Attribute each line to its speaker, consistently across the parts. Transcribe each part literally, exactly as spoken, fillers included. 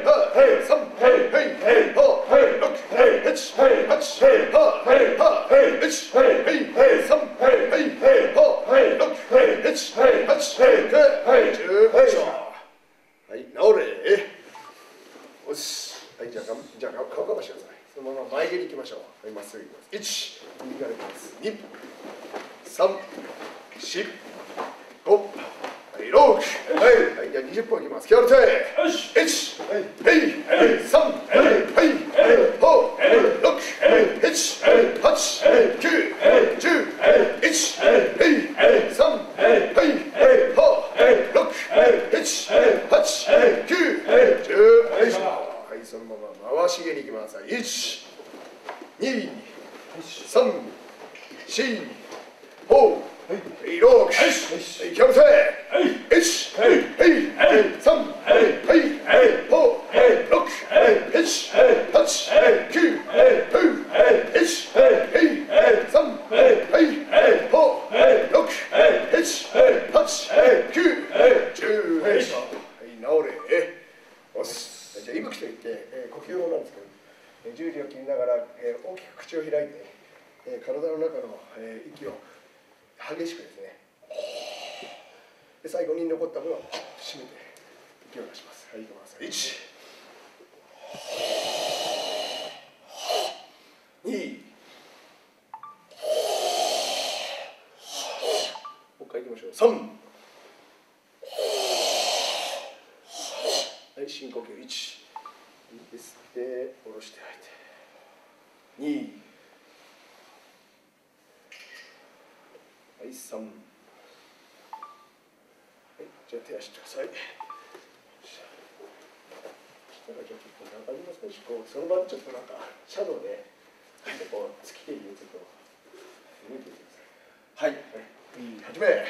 Speaker 1: その場でちょっとなんかシャドウでこう月で言うと動いてみてください。はい、始め。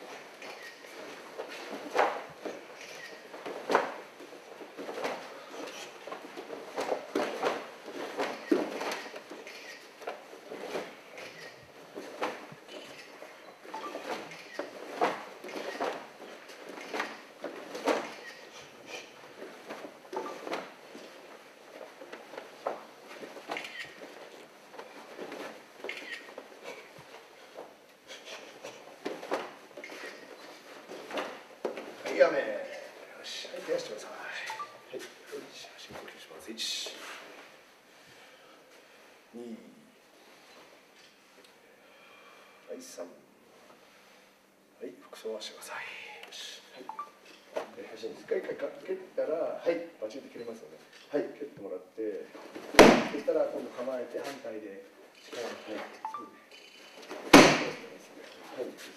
Speaker 1: やめ。よし、はい、手足してください。はい、深呼吸します。一、二、はい、三、はい、服装はしてください。よし、はい。で、端に一回かけたら、はい、バチンと切れますので、はい、蹴ってもらって、そしたら今度構えて反対で力をね、そうですね。はい、ですね。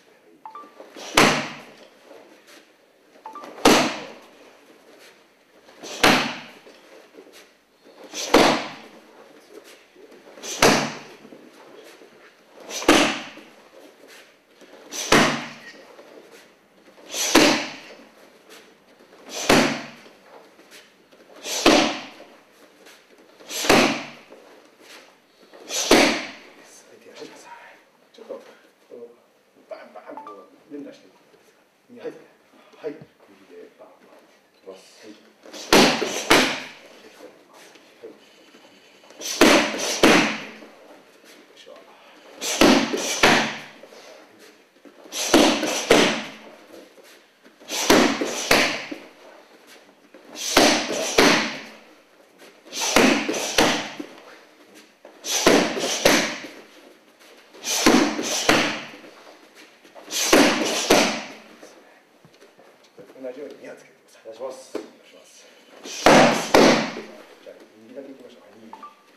Speaker 1: 同じようににはつけてください。お願いします。お願いします。じゃあ右だけいきましょう。に、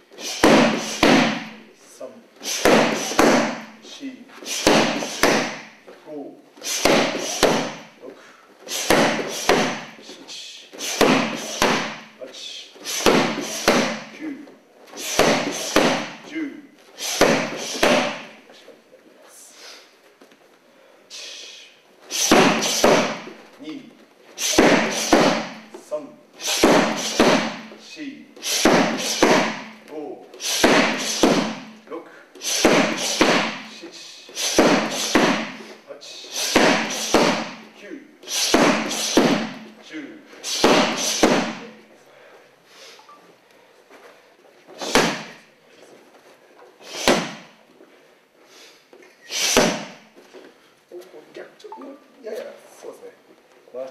Speaker 1: さん、し、ご、ろく、しち、はち、きゅう。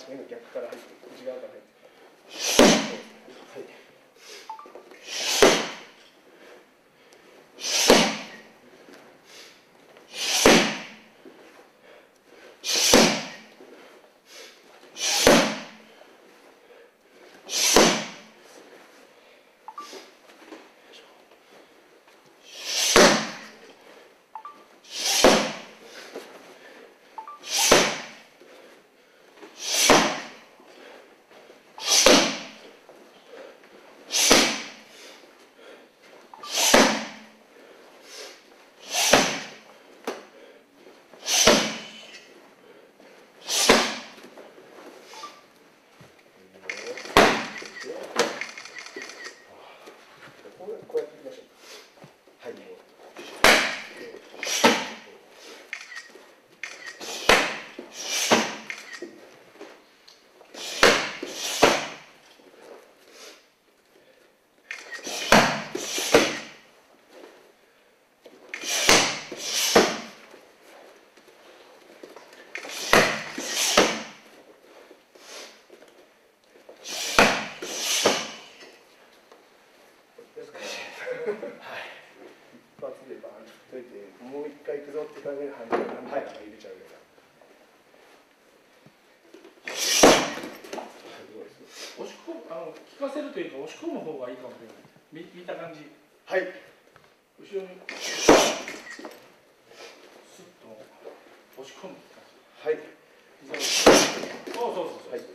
Speaker 1: 目の逆から入って内側から入って。はい。こうやっていきましょう。はい。一発でバーンと振っといて、もう一回いくぞって感じで反対反対から入れちゃうような。
Speaker 2: 押し込む、あの効かせるというか押し込む方がいいかもしれない。見見た感じ。
Speaker 1: はい。
Speaker 2: 後ろにスッと押し込む感じ。
Speaker 1: はい。
Speaker 2: そうそうそうそう。はい。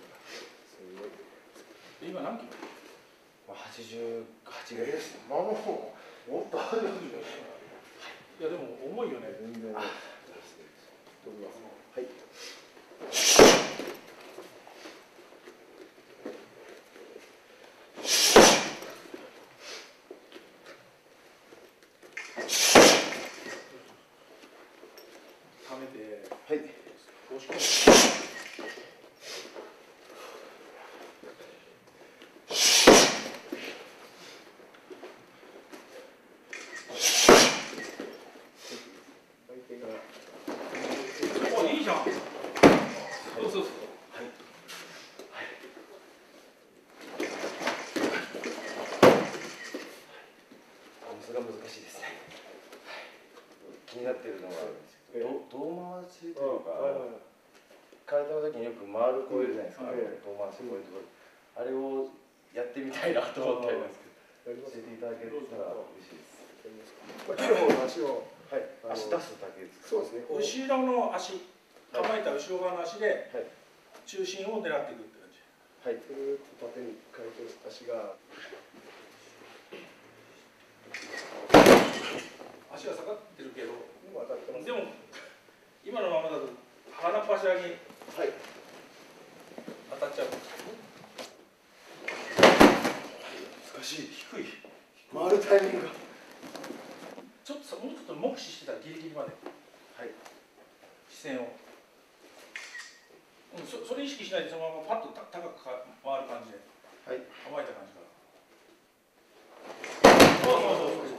Speaker 2: 今何キロ？
Speaker 3: はちじゅうはちぐらいです。
Speaker 1: まあもうもっとある。
Speaker 2: いやでも重いよね。
Speaker 1: 全然。あ、飛びます。はい。
Speaker 2: ためて。
Speaker 1: はい。
Speaker 2: 押し込む。お、いいじゃん。そうそうそう。はい。
Speaker 3: はい。それが難しいですね。気になってるのがど胴回しというか、体の時によく回る子いるじゃないですか。胴回しこういうところ、あれをやってみたいなと思ってありますけど、教えていただけたら嬉しいです。
Speaker 1: まあ、木の方の足を、
Speaker 3: はい、足出すだけですか。
Speaker 1: そうですね。
Speaker 2: 後ろの足、構えた後ろ側の足で中心を狙っていくって感じ。
Speaker 1: はい。ぐーっと縦に回転して足が。
Speaker 2: 足が下がってるけど、
Speaker 1: でも当たってます。
Speaker 2: でも今のままだと腹っ柱に当たっちゃう。
Speaker 3: 難しい、低い。
Speaker 1: 回るタイミングが。
Speaker 2: ちょっとさ、もうちょっと目視してたらギリギリまで。
Speaker 3: はい。
Speaker 2: 視線を。うん、そ, それ意識しないでそのままパッと高くか回る感じで。
Speaker 3: はい。
Speaker 2: 構えた感じから。そうそうそうそう。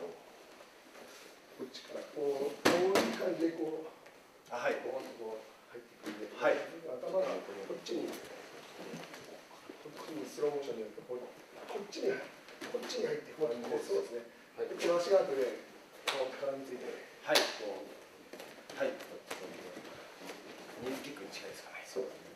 Speaker 1: こっちからこうこういう感じでこう。
Speaker 3: あ、はい。
Speaker 1: こうこう入ってくるんで。
Speaker 3: はい。
Speaker 1: 頭がこっちに。こっちにスローモーションによってこっちにこっちに入ってくる感じで。そうですね。はい。この足が後でこう絡みついて。
Speaker 3: はい。こう。はい。ニールキックに近いですかね。
Speaker 1: そうですね。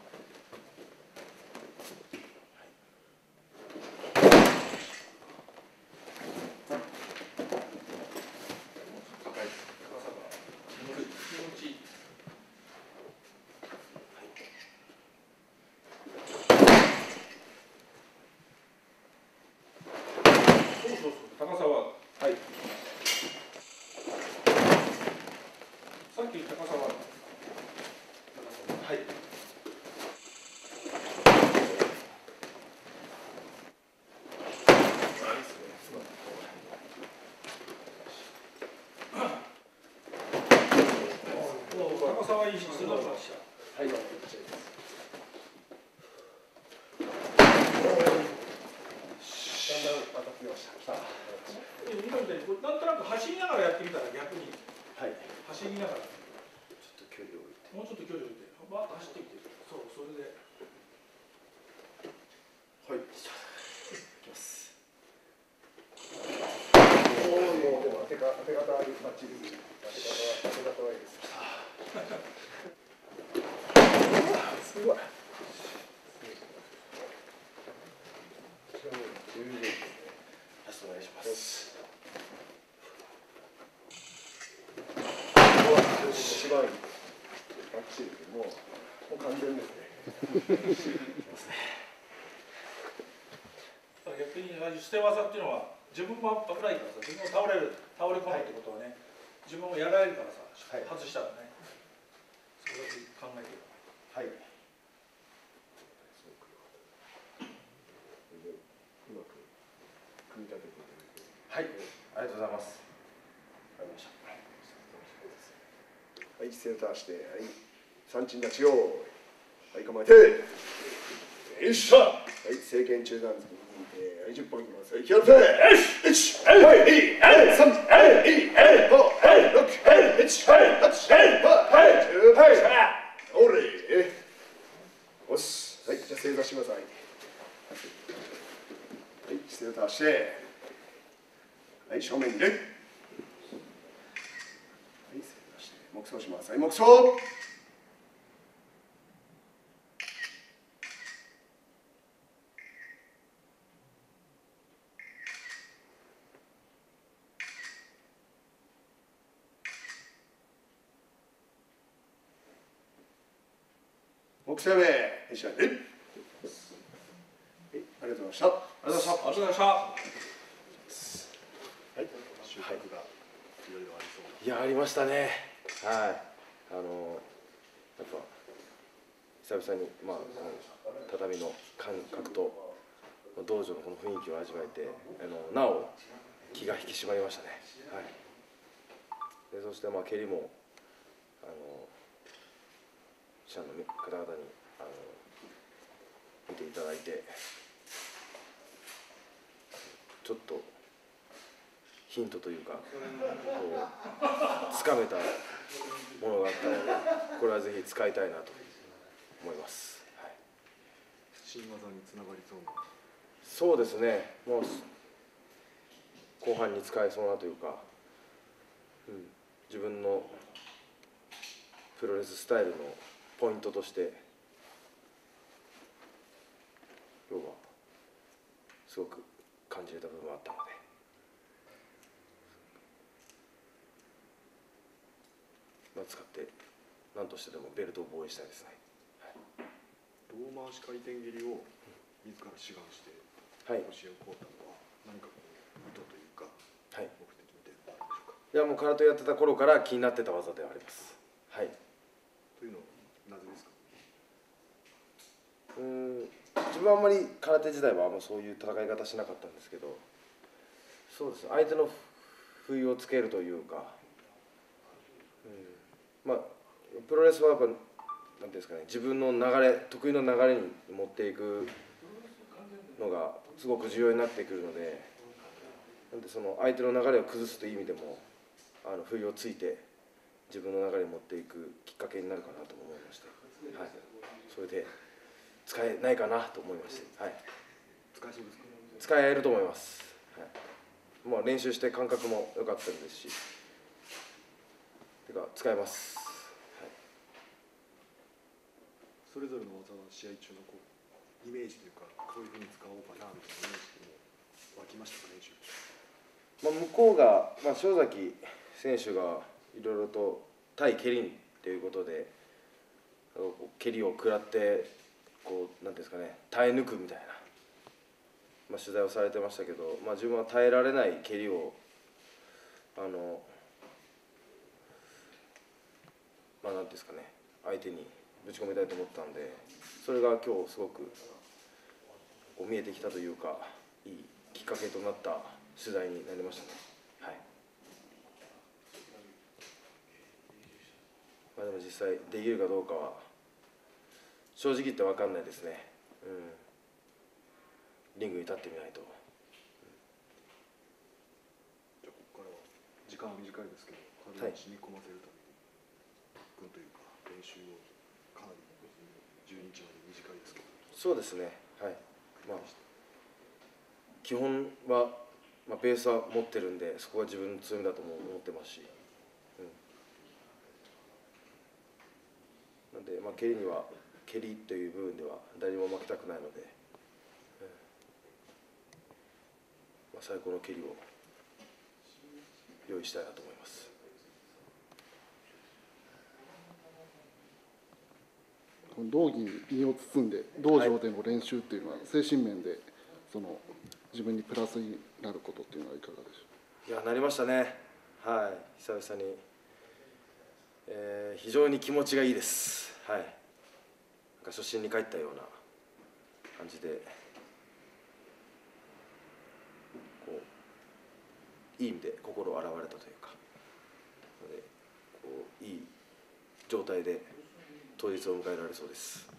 Speaker 2: 高さは、
Speaker 1: はい。
Speaker 2: さっき高さは、
Speaker 3: はい。
Speaker 2: 高さはいいし、鋭さでした。
Speaker 1: はい。だんだん当たってきました。
Speaker 2: 今みたいになんとなく走りながらやってみたら逆に、
Speaker 3: はい。
Speaker 2: 走りながら
Speaker 3: ちょっと距離を置いて。
Speaker 2: もうちょっと距離を置いて、バーッと走ってきて、そう、それで。
Speaker 1: はい。いきます。おお、もうでも当てか当て方はバッチリです。当て方は当て方はいいです。すごい。十分ですね。ラストお願いします。一番いい。バッチリでもうもう完全ですね。
Speaker 2: 逆に捨て技っていうのは自分も危ないからさ、自分も倒れる倒れ込むってことはね、自分もやられるからさ、はい、外したらね、それだけ考えてる。
Speaker 1: はい。うまく組み立てていただいて。
Speaker 3: はい、ありがとうございます。わかりました。
Speaker 1: はい、センターして、はい、三鎮立ちよう。はい、構えて。よっしゃ。はい、正拳中段突きに引いて、はい、十本いきます。はい、気をつけ。一、はい、はい、三、はい、はい、五、はい、六、はい、一、はい、八、はい、八、はい、十、はい。おれ。よし。はい、じゃあ正座してください。はい、センターして。はい、正面にね。はい、正座して、黙想します。はい、黙想。目標名、一緒に。はい、ありがとうございました。あり
Speaker 2: がとうございました。ありがとうございました。
Speaker 1: はい、収穫がいろいろありそう。
Speaker 3: いや、ありましたね。はい。あのやっぱ久々にまあ畳の感覚と道場のこの雰囲気を味わえて、あのなお気が引き締まりましたね。はい。でそしてまあ蹴りもあの記者の方々にあの見ていただいて、ちょっとヒントというかこうつかめたものがあったので、これはぜひ使いたいなと思います。はい、
Speaker 1: 新技につながりそうな。
Speaker 3: そうですね。もう後半に使えそうなというか、うん、自分のプロレススタイルのポイントとして要はすごく感じれた部分があったので、まあ、使って何としてでもベルトを防衛したいですね。はい、
Speaker 1: 胴回し回転蹴りを自ら志願して教えを請うたのは何かこう意図というか、はい、目的みたいなのがあるんでしょうか。
Speaker 3: いや、もう空手やってた頃から気になってた技ではあります。はい。
Speaker 1: というのはなぜですか。
Speaker 3: うーん、自分はあんまり空手時代はあんまそういう戦い方しなかったんですけど、そうです。相手の不意をつけるというか、うん、まあプロレスはやっぱなんていうんですかね、自分の流れ、得意の流れに持っていくのがすごく重要になってくるので、なんでその相手の流れを崩すという意味でもあの不意をついて自分の流れに持っていくきっかけになるかなと思いまして、はい、それで使えないかなと思いまして、はい、
Speaker 1: 使えそうですか。
Speaker 3: 使えると思います。はい、まあ練習して感覚も良かったですし、てか使えます。はい、
Speaker 1: それぞれの技は試合中のこうイメージというか、こういうふうに使おうかなみたいなイメージも湧きましたか、練習。
Speaker 3: まあ、向こうが、まあ、塩崎選手がいろいろと対蹴りということで蹴りを食らってこうなんていうんですかね、耐え抜くみたいな、まあ、取材をされてましたけど、まあ、自分は耐えられない蹴りをあのまあなんていうんですかね、相手にぶち込みたいと思ったんで、それが今日すごくこう見えてきたというか、いいきっかけとなった取材になりましたね。はい。まあでも実際できるかどうかは正直言って分かんないですね。うん。リングに立ってみないと。うん、
Speaker 1: じゃあここからは時間は短いですけど、体に染み込ませるために特訓というか練習をかなりじゅうににちまで短いですけど。
Speaker 3: そうですね。はい。 まあ、基本は、まあ、ベースは持ってるんで、そこが自分の強みだとも思ってますし、うん、なんで、まあ、蹴りには蹴りという部分では誰にも負けたくないので、うん、まあ、最高の蹴りを用意したいなと思います。
Speaker 4: 道着に身を包んで道場での練習っていうのは、精神面でその自分にプラスになることっていうのはいかがでしょう。
Speaker 3: いや、なりましたね。はい、久々に、えー、非常に気持ちがいいです。はい、なんか初心に帰ったような感じで、こういい意味で心洗われたというか、のでこういい状態で当日を迎えられそうです。